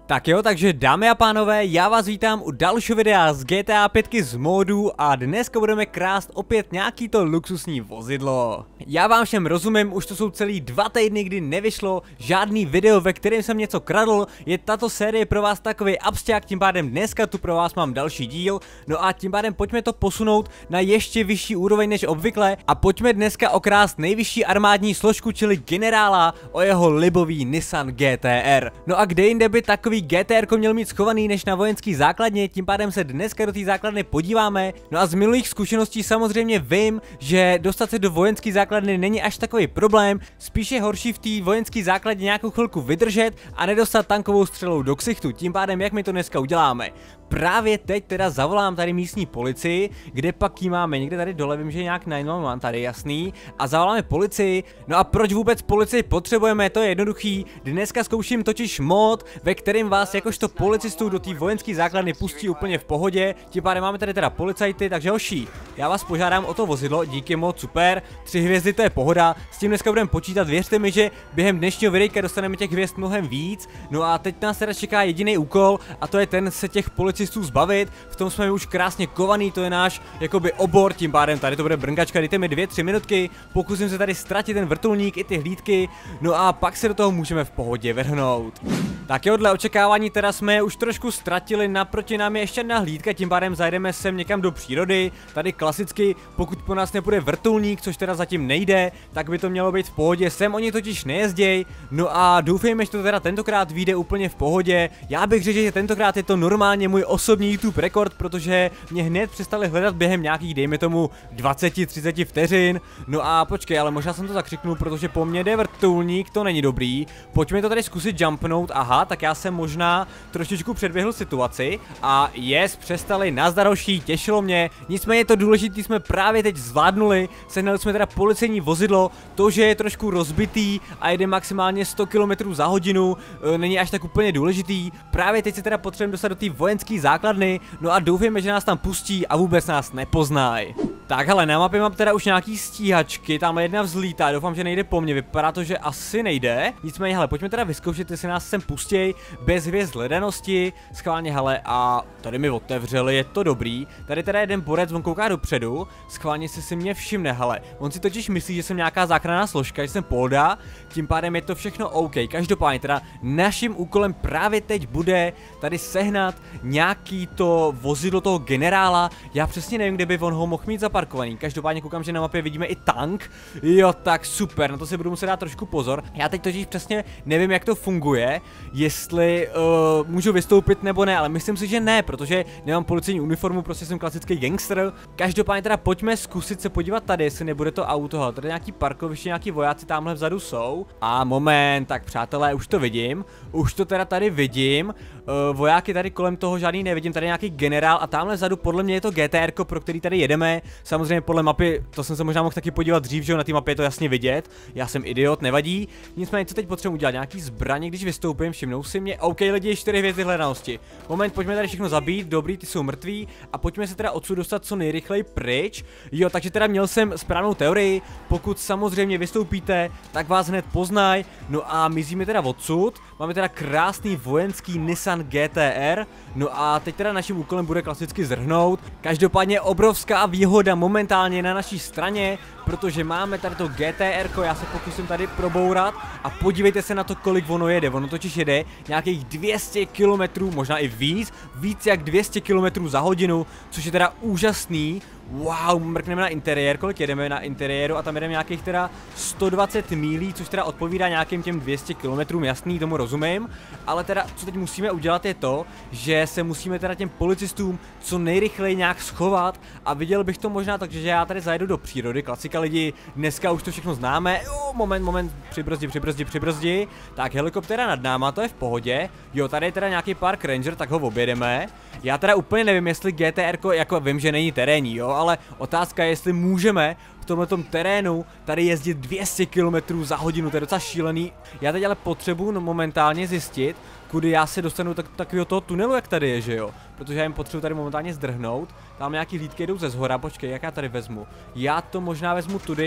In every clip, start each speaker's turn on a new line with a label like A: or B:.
A: Tak jo, takže dámy a pánové, já vás vítám u dalšího videa z GTA 5 z modů a dneska budeme krást opět nějaký to luxusní vozidlo. Já vám všem rozumím, už to jsou celý 2 týdny, kdy nevyšlo žádný video, ve kterém jsem něco kradl. Je tato série pro vás takový absťák, tím pádem dneska tu pro vás mám další díl. No a tím pádem pojďme to posunout na ještě vyšší úroveň než obvykle a pojďme dneska okrást nejvyšší armádní složku, čili generála, o jeho libový Nissan GTR. No a kde jinde by takový GTR měl mít schovaný než na vojenský základně, tím pádem se dneska do té základny podíváme. No a z minulých zkušeností samozřejmě vím, že dostat se do vojenské základny není až takový problém, spíš je horší v té vojenské základně nějakou chvilku vydržet a nedostat tankovou střelou do ksichtu. Tím pádem jak my to dneska uděláme? Právě teď teda zavolám tady místní policii, kde pak jí máme někde tady dole, vím, že nějak 911 tady, jasný, a zavoláme policii. No a proč vůbec policii potřebujeme, to je jednoduchý, dneska zkouším totiž mod, ve kterém vás jakožto policistů do té vojenské základny pustí úplně v pohodě, tím pádem máme tady teda policajty, takže hoší, já vás požádám o to vozidlo, díky mod, super, 3 hvězdy to je pohoda, s tím dneska budeme počítat, věřte mi, že během dnešního videa dostaneme těch hvězd mnohem víc. No a teď nás teda čeká jediný úkol a to je ten se těch policistů zbavit, v tom jsme už krásně kovaný, to je náš jakoby obor, tím pádem tady to bude brnkačka, dejte mi 2-3 minutky, pokusím se tady ztratit ten vrtulník i ty hlídky, no a pak se do toho můžeme v pohodě vrhnout. Tak jo, dle očekávání teda jsme už trošku ztratili, naproti nám je ještě jedna hlídka, tím pádem zajdeme sem někam do přírody, tady klasicky, pokud po nás nepůjde vrtulník, což teda zatím nejde, tak by to mělo být v pohodě, sem oni totiž nejezděj, no a doufejme, že to teda tentokrát vyjde úplně v pohodě, já bych řekl, že tentokrát je to normálně můj osobní YouTube rekord, protože mě hned přestali hledat během nějakých, dejme tomu, 20-30 vteřin, no a počkej, ale možná jsem to zakřiknul, protože po mně jde vrtulník, to není dobrý, pojďme to tady zkusit jumpnout, aha, tak já jsem možná trošičku předběhl situaci a yes, přestali, nazdar hoší, těšilo mě, nicméně to důležité jsme právě teď zvládnuli, sehnali jsme teda policejní vozidlo, to, že je trošku rozbitý a jede maximálně 100 km za hodinu, není až tak úplně důležitý, právě teď se teda potřebujeme dostat do té vojenské základny, no a doufejme, že nás tam pustí a vůbec nás nepoznají. Tak hele, na mapě mám teda už nějaký stíhačky, tamhle jedna vzlítá, doufám, že nejde po mně, vypadá to, že asi nejde, nicméně hele, pojďme teda vyzkoušet, jestli nás sem pustěj bez hvězd hledanosti, schválně hele, a tady mi otevřeli, je to dobrý, tady teda jeden borec, on kouká dopředu, schválně si mě všimne, hele, on si totiž myslí, že jsem nějaká záchranná složka, že jsem polda, tím pádem je to všechno OK, každopádně teda naším úkolem právě teď bude tady sehnat nějaký to vozidlo toho generála, já přesně nevím, kde by on ho mohl mít zaparkovaný, každopádně koukám, že na mapě vidíme i tank, jo tak super, na to si budu muset dát trošku pozor, já teď totiž přesně nevím, jak to funguje, jestli můžu vystoupit nebo ne, ale myslím si, že ne, protože nemám policejní uniformu, prostě jsem klasický gangster, každopádně teda pojďme zkusit se podívat tady, jestli nebude to auto, hele, tady nějaký parkoviště, nějaký vojáci tamhle vzadu jsou, a moment, tak přátelé, už to vidím, už to teda tady vidím, vojáky tady kolem toho žádný nevidím, tady nějaký generál a tamhle vzadu podle mě je to GTR, pro který tady jedeme, samozřejmě podle mapy, to jsem se možná mohl taky podívat dřív, že jo, na té mapě je to jasně vidět, já jsem idiot, nevadí, nicméně co teď potřebuji udělat, nějaký zbraně, když vystoupím, všimnou si mě, OK lidi, 4 hvězdy hledanosti, moment, pojďme tady všechno zabít, dobrý, ty jsou mrtví a pojďme se teda odsud dostat co nejrychleji pryč, jo, takže teda měl jsem správnou teorii, pokud samozřejmě vystoupíte, tak vás hned poznají, no a mizíme teda odsud, máme teda krásný vojenský Nissan GTR, no a teď teda naším úkolem bude klasicky zrhnout, každopádně obrovská výhoda momentálně na naší straně, protože máme tady to GTR, já se pokusím tady probourat a podívejte se na to, kolik ono jede, ono totiž jede nějakých 200 km, možná i víc jak 200 km za hodinu, což je teda úžasný. Wow, mrkneme na interiér, kolik jedeme na interiéru a tam jedeme nějakých teda 120 mílí, což teda odpovídá nějakým těm 200 km, jasný, tomu rozumím, ale teda co teď musíme udělat je to, že se musíme teda těm policistům co nejrychleji nějak schovat a viděl bych to možná tak, že já tady zajedu do přírody, klasika lidi, dneska už to všechno známe, jo, moment, přibrzdi, tak helikoptéra nad náma, to je v pohodě, jo, tady je teda nějaký Park Ranger, tak ho objedeme, já teda úplně nevím, jestli GTR, jako vím, že není terénní, jo, ale otázka je, jestli můžeme v tomhletom terénu tady jezdit 200 km za hodinu, to je docela šílený. Já teď ale potřebuji momentálně zjistit, kudy já se dostanu takového toho tunelu, jak tady je, že jo? Protože já jim potřebuji tady momentálně zdrhnout, tam nějaký hlídky jdou ze zhora, počkej, jak já tady vezmu? Já to možná vezmu tudy,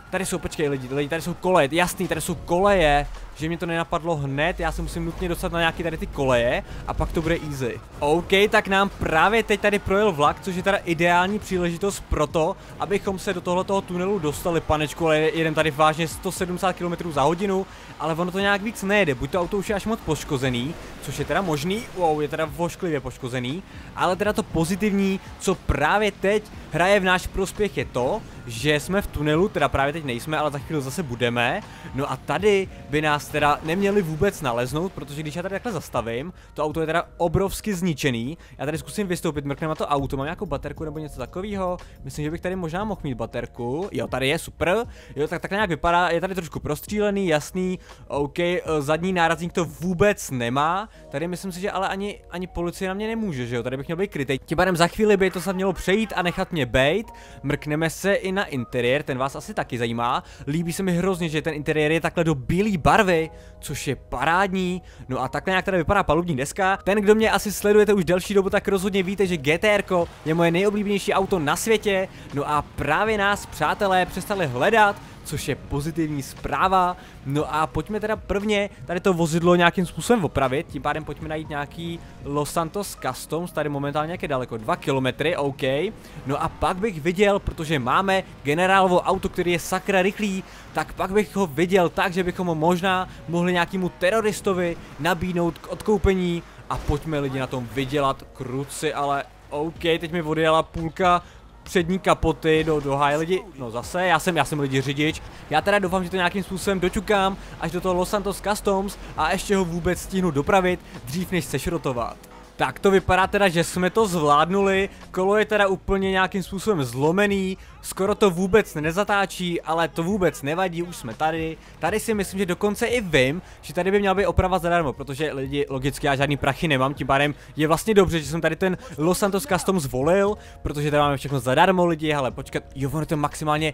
A: Tady jsou, počkej lidi, tady jsou koleje, jasný, tady jsou koleje, že mě to nenapadlo hned, já se musím nutně dostat na nějaký tady ty koleje a pak to bude easy. OK, tak nám právě teď tady projel vlak, což je teda ideální příležitost pro to, abychom se do tohoto tunelu dostali, panečku, ale jedem tady vážně 170 km za hodinu, ale ono to nějak víc nejede, buď to auto už je až moc poškozený, což je teda možný, wow, je teda vošklivě poškozený, ale teda to pozitivní, co právě teď hraje v náš prospěch je to, že jsme v tunelu, teda právě teď nejsme, ale za chvíli zase budeme, no a tady by nás teda neměli vůbec naleznout, protože když já tady takhle zastavím, to auto je teda obrovsky zničený, já tady zkusím vystoupit, mrknem na to auto, mám nějakou baterku nebo něco takového, myslím, že bych tady možná mohl mít baterku, jo, tady je, super, jo, tak takhle nějak vypadá, je tady trošku prostřílený, jasný, OK, zadní nárazník to vůbec nemá, tady myslím si, že ale ani policie na mě nemůže, že jo, tady bych měl být krytej, tím pádem za chvíli by to se mělo přejít a nechat mě bejt, mrkneme se i na interiér, ten vás asi taky zajímá, líbí se mi hrozně, že ten interiér je takhle do bílé barvy, což je parádní, no a takhle nějak tady vypadá palubní deska, ten, kdo mě asi sledujete už delší dobu, tak rozhodně víte, že GTR je moje nejoblíbenější auto na světě, no a právě nás, přátelé, přestali hledat, což je pozitivní zpráva. No a pojďme teda prvně tady to vozidlo nějakým způsobem opravit, tím pádem pojďme najít nějaký Los Santos Customs, tady momentálně jak je daleko, 2 kilometry, OK. No a pak bych viděl, protože máme generálovo auto, který je sakra rychlý, tak pak bych ho viděl tak, že bychom ho možná mohli nějakému teroristovi nabídnout k odkoupení a pojďme lidi na tom vydělat, kruci, ale OK, teď mi odjela půlka přední kapoty do háje lidi, no zase, já jsem lidi řidič, já teda doufám, že to nějakým způsobem doťukám až do toho Los Santos Customs a ještě ho vůbec stihnu dopravit dřív než sešrotovat. Tak to vypadá teda, že jsme to zvládnuli, kolo je teda úplně nějakým způsobem zlomený, skoro to vůbec nezatáčí, ale to vůbec nevadí, už jsme tady. Tady si myslím, že dokonce i vím, že tady by měla být oprava zadarmo, protože lidi, logicky já žádný prachy nemám, tím pádem je vlastně dobře, že jsem tady ten Los Santos Custom zvolil, protože tady máme všechno zadarmo lidi, ale počkat, jo, ono to maximálně...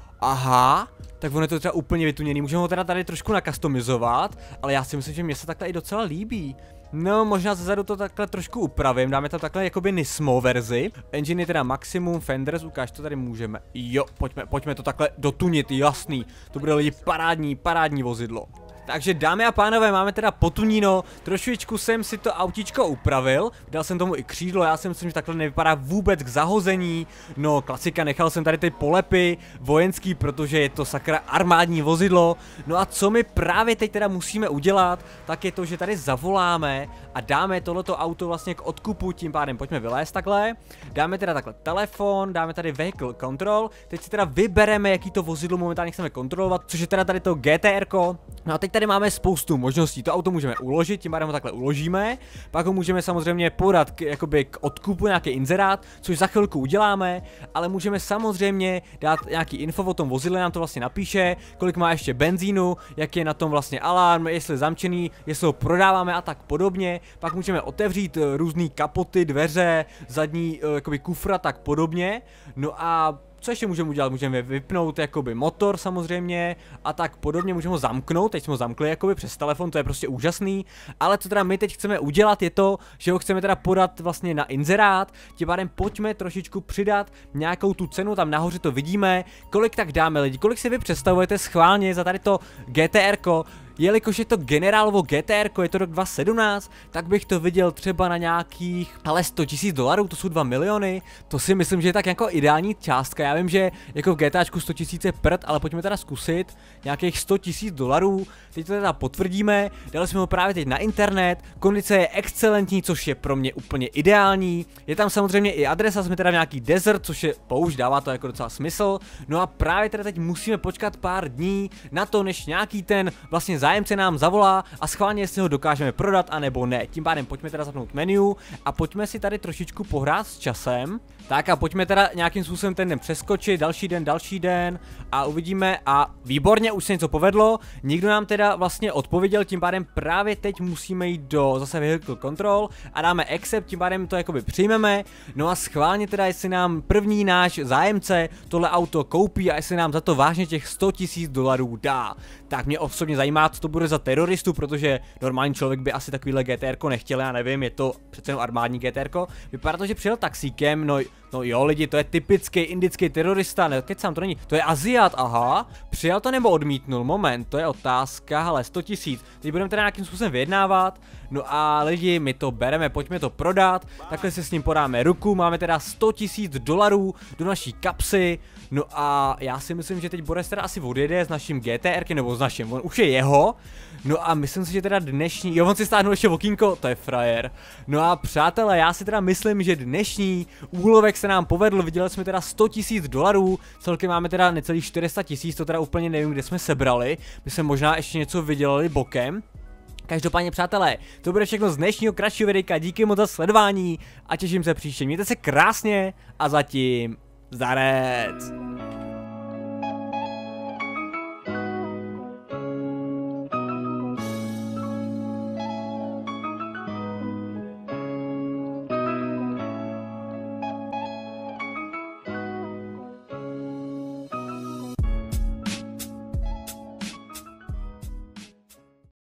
A: Aha, tak ono je to třeba úplně vytuněný, můžeme ho teda tady trošku nakastomizovat, ale já si myslím, že mě se takhle i docela líbí. No, možná zezadu to takhle trošku upravím, dáme tam takhle jakoby Nismo verzi. Engine je teda maximum, fenders, ukáž to tady můžeme. Jo, pojďme to takhle dotunit, jasný, to bude lidi parádní vozidlo. Takže dámy a pánové, máme teda potuníno, trošičku jsem si to autíčko upravil, dal jsem tomu i křídlo, já si myslím, že takhle nevypadá vůbec k zahození, no klasika, nechal jsem tady ty polepy vojenský, protože je to sakra armádní vozidlo, no a co my právě teď teda musíme udělat, tak je to, že tady zavoláme a dáme tohleto auto vlastně k odkupu, tím pádem pojďme vylézt takhle, dáme teda takhle telefon, dáme tady vehicle control, teď si teda vybereme, jaký to vozidlo momentálně chceme kontrolovat, což je teda tady to GTR-ko, no a teď tady máme spoustu možností, to auto můžeme uložit, tím pádem ho takhle uložíme, pak ho můžeme samozřejmě podat k odkupu, nějaký inzerát, což za chvilku uděláme, ale můžeme samozřejmě dát nějaký info o tom vozidle, nám to vlastně napíše, kolik má ještě benzínu, jak je na tom vlastně alarm, jestli je zamčený, jestli ho prodáváme a tak podobně, pak můžeme otevřít různé kapoty, dveře, zadní jakoby kufra, tak podobně, no a co ještě můžeme udělat? Můžeme vypnout jakoby motor samozřejmě a tak podobně, můžeme ho zamknout, teď jsme ho zamkli jakoby přes telefon, to je prostě úžasný, ale co teda my teď chceme udělat je to, že ho chceme teda podat vlastně na inzerát, tím pádem pojďme trošičku přidat nějakou tu cenu, tam nahoře to vidíme, kolik tak dáme lidi, kolik si vy představujete schválně za tady to GTR-ko, jelikož je to generálovo GTR, je to rok 2017, tak bych to viděl třeba na nějakých, ale $100 000, to jsou 2 miliony, to si myslím, že je tak jako ideální částka, já vím, že jako v GTAčku 100 000 je prd, ale pojďme teda zkusit nějakých $100 000, teď to teda potvrdíme, dali jsme ho právě teď na internet, kondice je excelentní, což je pro mě úplně ideální, je tam samozřejmě i adresa, jsme teda v nějaký desert, což je použ, dává to jako docela smysl, no a právě teda teď musíme počkat pár dní na to, než nějaký ten vlastně zájemce nám zavolá a schválně jestli ho dokážeme prodat anebo ne. Tím pádem pojďme teda zapnout menu a pojďme si tady trošičku pohrát s časem. Tak a pojďme teda nějakým způsobem ten den přeskočit, další den a uvidíme a výborně, už se něco povedlo, nikdo nám teda vlastně odpověděl, tím pádem právě teď musíme jít do zase vehicle control a dáme accept, tím pádem to jakoby přijmeme, no a schválně teda jestli nám první náš zájemce tohle auto koupí a jestli nám za to vážně těch $100 000 dá. Tak mě osobně zajímá, co to bude za teroristu, protože normální člověk by asi takovýhle GTR nechtěl, já nevím, je to přece jenom armádní GTR. Vypadá to, že přijel taxíkem, no jo lidi, to je typický indický terorista, ne, kecám, to není, to je Aziat, aha, přijal to nebo odmítnul, moment, to je otázka, hele, 100 000, teď budeme teda nějakým způsobem vyjednávat, no a lidi, my to bereme, pojďme to prodat, takhle si s ním podáme ruku, máme teda 100 000 dolarů do naší kapsy, no a já si myslím, že teď Boris teda asi odjede s naším GTRkem, nebo s naším, on už je jeho, no a myslím si, že teda dnešní, jo, on si stáhnul ještě okýnko, to je frajer, no a přátelé, já si teda myslím, že dnešní úlovek se nám povedl, vydělali jsme teda 100 000 dolarů, celkem máme teda necelých 400 000, to teda úplně nevím, kde jsme sebrali, my jsme možná ještě něco vydělali bokem. Každopádně přátelé, to bude všechno z dnešního kratšího videa, díky moc za sledování a těším se příště, mějte se krásně a zatím zarec.